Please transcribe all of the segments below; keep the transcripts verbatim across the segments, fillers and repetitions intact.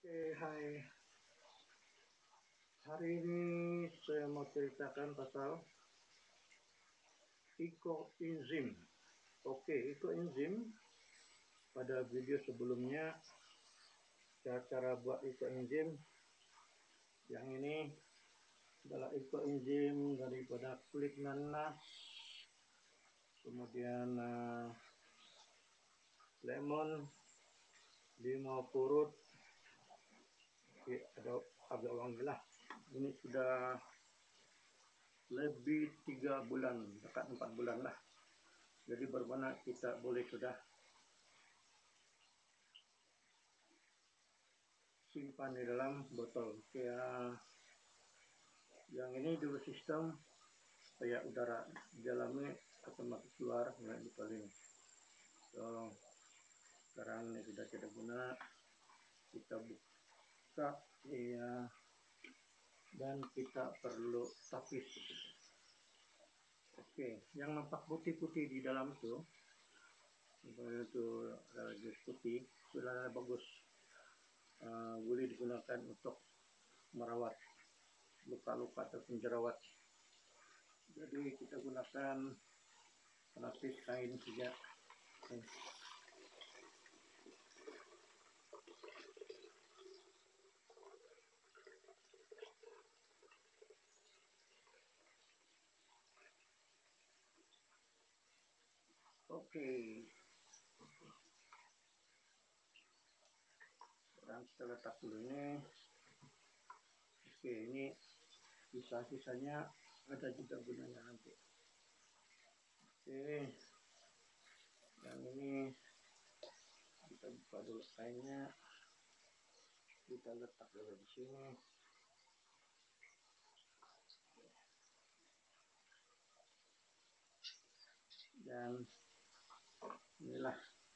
Oke, hai. Hari ini saya mau ceritakan pasal ekoenzim. Oke, ekoenzim pada video sebelumnya cara-cara buat ekoenzim. Yang ini adalah ekoenzim daripada kulit nanas, kemudian uh, lemon, limau purut. Oke, ada agak wangi lah. Ini sudah lebih tiga bulan, dekat empat bulan lah. Jadi bermakna kita boleh sudah simpan di dalam botol. Kayak yang ini dulu sistem supaya udara di dalamnya otomatis keluar mulai dipalin. So sekarang ini sudah tidak guna, kita buka ya, dan kita perlu tapis. Oke, yang nampak putih-putih di dalam itu itu adalah jus putih, sudah bagus. Uh, boleh digunakan untuk merawat luka-luka atau jerawat. Jadi kita gunakan pelapis kain saja. Okay. Oke, sekarang kita letak dulu ini. Oke, ini sisa-sisanya ada juga gunanya nanti. Oke, yang ini kita buka dulu kainnya, kita letak dulu di sini. Dan inilah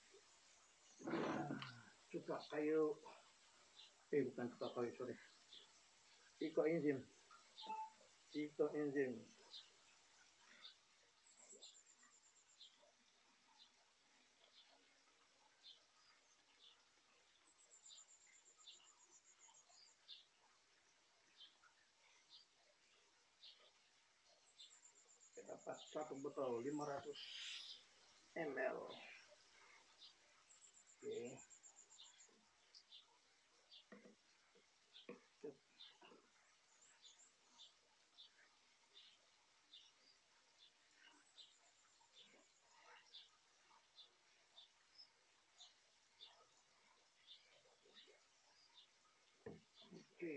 cuka kayu, eh bukan cuka kayu, sorry, ekoenzim, ekoenzim. Dapat satu botol lima ratus mililiter. Oke. Oke,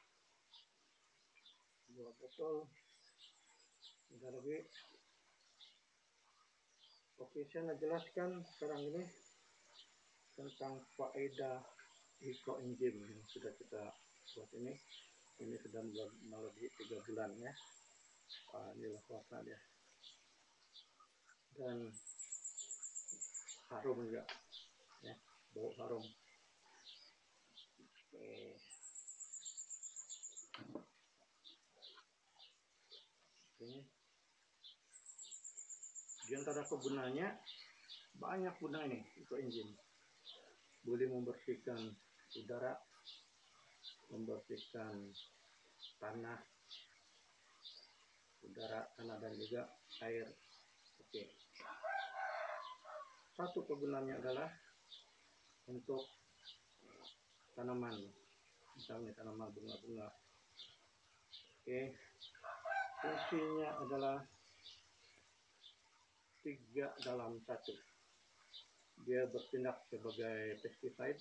dua botol udah lebih. Oke, saya nak jelaskan sekarang ini tentang faedah ekoenzim yang sudah kita buat ini. Ini sudah melebihi tiga bulan ya. Ah, inilah warna dia dan harum juga ya, bau harum. Oke. Ini di antara kegunaannya banyak guna ini ekoenzim. Boleh membersihkan udara, membersihkan tanah, udara, tanah dan juga air. Oke. Satu kegunaannya adalah untuk tanaman, misalnya tanaman bunga-bunga. Oke. Fungsinya adalah tiga dalam satu. Dia bertindak sebagai pesticide,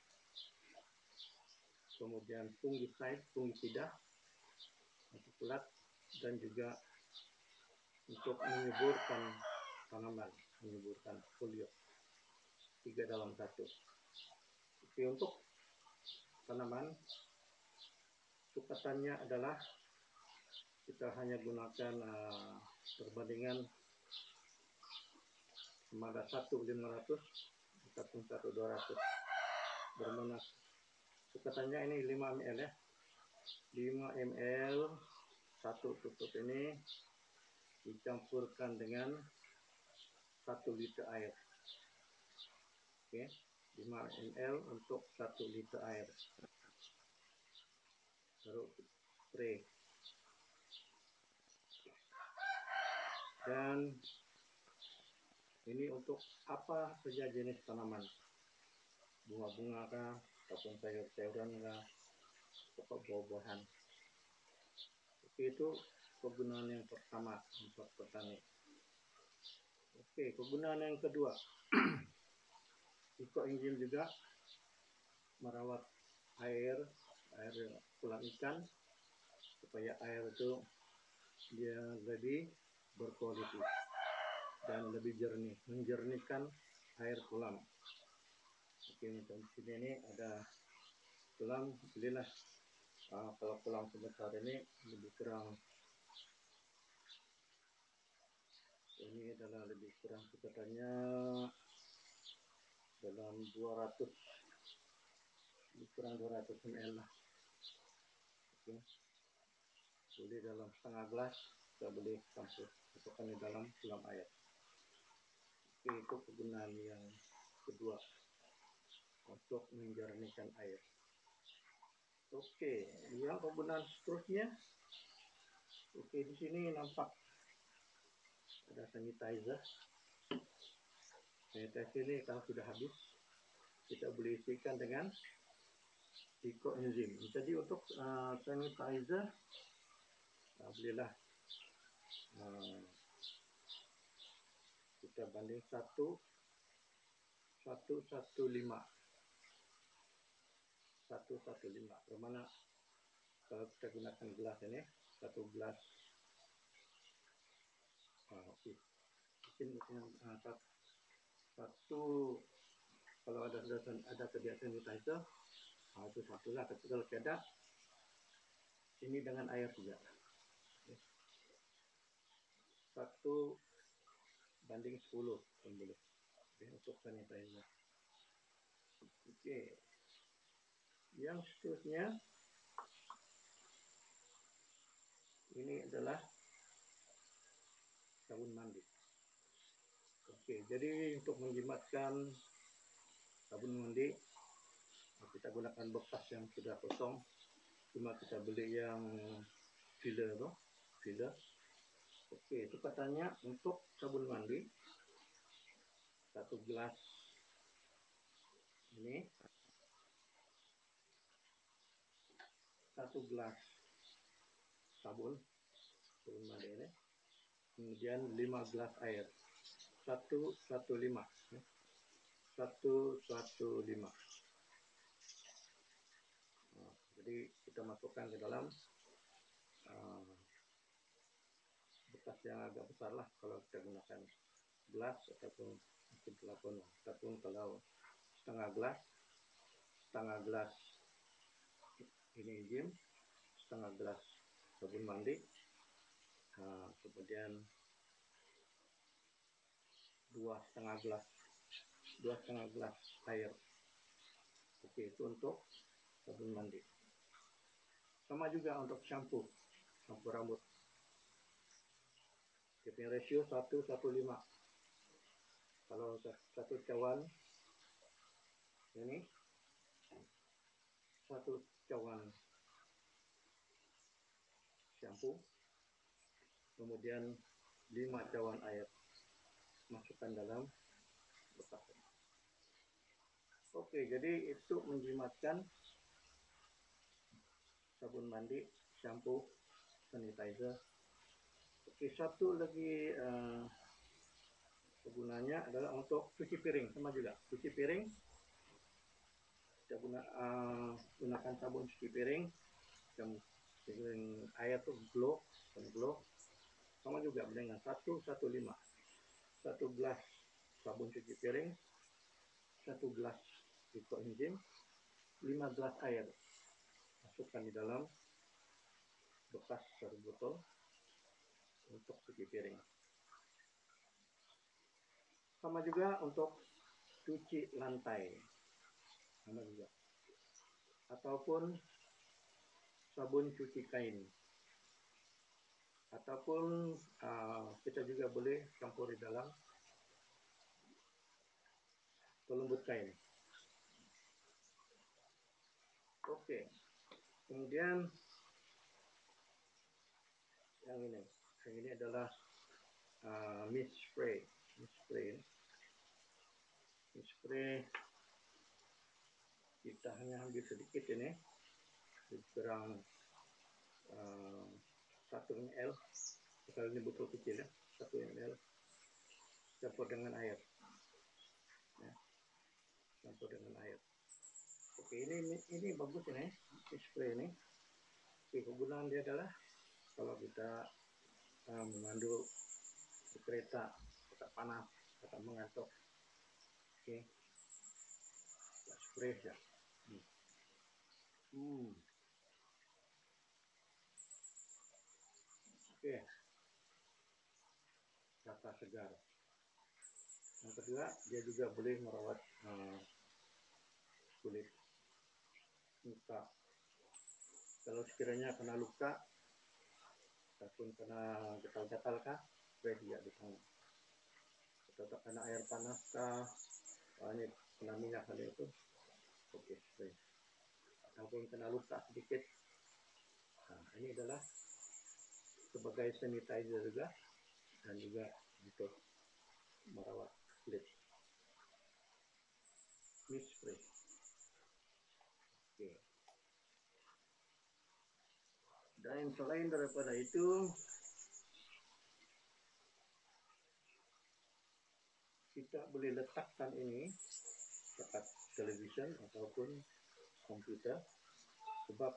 kemudian fungicide, fungisida, untuk kulat, dan juga untuk menyuburkan tanaman, menyuburkan folio. Tiga dalam satu. Tapi untuk tanaman, cukatannya adalah kita hanya gunakan uh, perbandingan sama ada satu lima ratus ataupun satu dua ratus. Bermana cukatannya ini lima mililiter ya. lima mililiter satu tutup ini dicampurkan dengan satu liter air. Oke, lima mililiter untuk satu liter air. taruh spray. Dan ini untuk apa saja jenis tanaman, bunga-bunga kah, ataupun sayur-sayuran kah, pokok buah-buahan. Oke, itu kegunaan yang pertama untuk petani. Oke, kegunaan yang kedua, ekoenzim juga merawat air, air kolam ikan, supaya air itu dia lebih berkualitas dan lebih jernih, menjernihkan air kolam. Oke, macam di sini ini ada kolam, belilah uh, kalau kolam sebesar ini lebih kurang, ini adalah lebih kurang sekitarnya dalam dua ratus, lebih kurang dua ratus ml lah. Oke, boleh dalam setengah gelas, kita boleh campur masukkan di dalam kolam air. Oke, itu kegunaan yang kedua untuk menjernihkan air. Oke, yang kegunaan seterusnya, oke, di sini nampak ada sanitizer. Sanitizer ini kalau sudah habis, kita boleh isikan dengan ekoenzim. Jadi untuk uh, sanitizer, uh, bolehlah uh, kita banding satu satu satu lima satu satu lima. Bermana kalau kita gunakan gelas ini, satu gelas, uh, oke, mungkin uh, satu, kalau ada ada kebiasaan sanitizer, uh, itu satu lah. Tapi kalau tidak, ini dengan air juga. Satu banding sepuluh pun boleh. Oke, untuk sanitizer. Oke, yang seterusnya ini adalah sabun mandi. Oke, jadi untuk menjimatkan sabun mandi, kita gunakan bekas yang sudah kosong. Cuma kita beli yang filler, loh, filler. Oke, itu katanya untuk sabun mandi satu gelas ini, satu gelas sabun sabun mandi ini, kemudian lima gelas air, satu satu lima, satu satu lima. Nah, jadi kita masukkan ke dalam uh, bekas yang agak besar lah kalau kita gunakan gelas, ataupun mungkin telepon, ataupun kalau setengah gelas, setengah gelas ini enzim, setengah gelas sabun mandi, nah, kemudian dua setengah gelas dua setengah gelas air. Oke, itu untuk sabun mandi. Sama juga untuk shampoo, shampoo rambut. Dia punya rasio satu satu lima. Kalau satu cawan ini, satu cawan shampoo, kemudian lima cawan air, masukkan dalam bekas. Oke, jadi itu menjimatkan sabun mandi, shampoo, sanitizer. Oke, satu lagi uh, kegunaannya adalah untuk cuci piring. Sama juga, cuci piring, kita guna, uh, gunakan sabun cuci piring yang piring air tuh glow, dan glow. Sama juga dengan satu satu lima, satu gelas sabun cuci piring, satu gelas ekoenzim, lima gelas air, masukkan di dalam bekas satu botol untuk cuci piring. Sama juga untuk cuci lantai, sama juga, ataupun sabun cuci kain, ataupun uh, kita juga boleh campur di dalam pelembut kain. Oke, kemudian yang ini. Yang ini adalah uh, mist spray. Mist spray. Mist spray kita hanya ambil sedikit ini, kurang uh, satu ml. Kalau ini botol kecil ya, satu ml. Campur dengan air. Ya. Campur dengan air. Oke, ini ini bagus ini, mist spray ini. Oke, kegunaan dia adalah kalau kita uh, memandu di kereta, kereta panas, kereta mengantuk. Oke, spray ya. Hmm. Hmm. Oke, rasa segar. Yang kedua, dia juga boleh merawat uh, kulit muka. Kalau sekiranya kena luka ataupun kena gatal-gatal kah, spray dia di tangan. Atau kena air panas kah, ini kena minyak kali itu, oke spray. Ataupun kena luka sedikit, nah, ini adalah sebagai sanitizer juga dan juga untuk merawat kulit. Mist spray. Oke. Dan selain daripada itu, kita boleh letakkan ini dekat televisyen ataupun komputer, sebab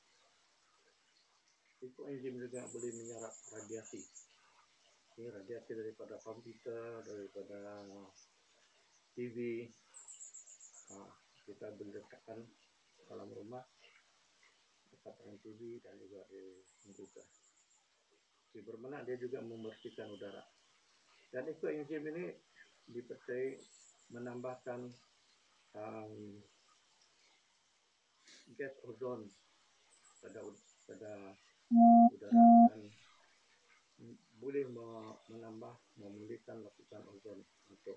ekoenzim juga boleh menyerap radiasi. Ini radiasi daripada komputer, daripada T V. Nah, kita boleh letakkan dalam rumah dekat dengan T V dan juga di komputer. Di bermana dia juga membersihkan udara. Dan ekoenzim ini dipercayai menambahkan um, gas ozon pada pada udara dan boleh menambah memulihkan lapisan ozon untuk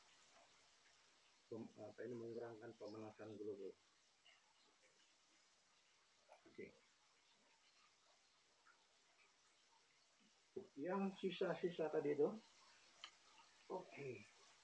apa ini mengurangkan pemanasan global. Oke. Yang sisa-sisa tadi itu, oke. Okay.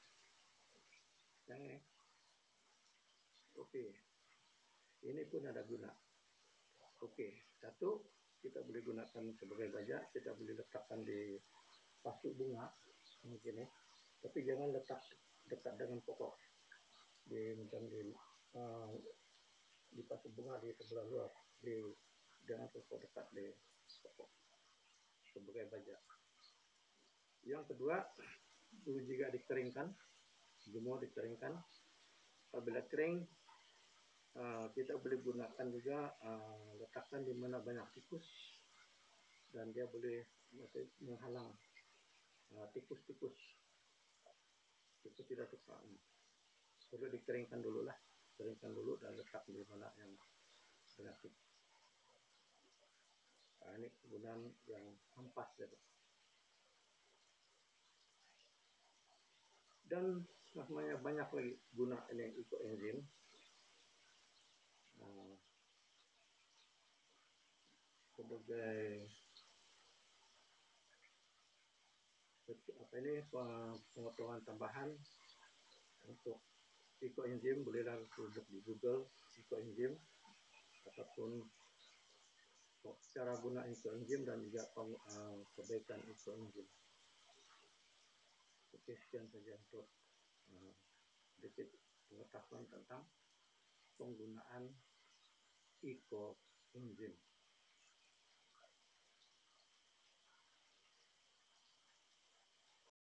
Yang ini, oke. Okay. Ini pun ada guna. Oke, okay. Satu kita boleh gunakan sebagai baja, kita boleh letakkan di pasuk bunga mungkin ya. Tapi jangan letak dekat dengan pokok. Di macam di uh, di pasuk bunga di sebelah luar, di jangan pokok dekat di pokok sebagai baja. Yang kedua, jika dikeringkan, jemur dikeringkan. Apabila kering, uh, kita boleh gunakan juga uh, letakkan di mana banyak tikus dan dia boleh menghalang uh, tikus-tikus. Tikus tidak suka. Perlu dikeringkan dulu lah, keringkan dulu dan letak di mana yang banyak tikus. Nah, ini kegunaan yang ampas ya. Dan namanya banyak lagi guna ini ekoenzim. Nah, sebagai apa ini pengetahuan tambahan untuk ekoenzim, bolehlah duduk di Google ekoenzim ataupun cara guna ekoenzim dan juga perbaikan ekoenzim. Oke, sekian saja untuk uh, sedikit pengetahuan tentang penggunaan ekoenzim.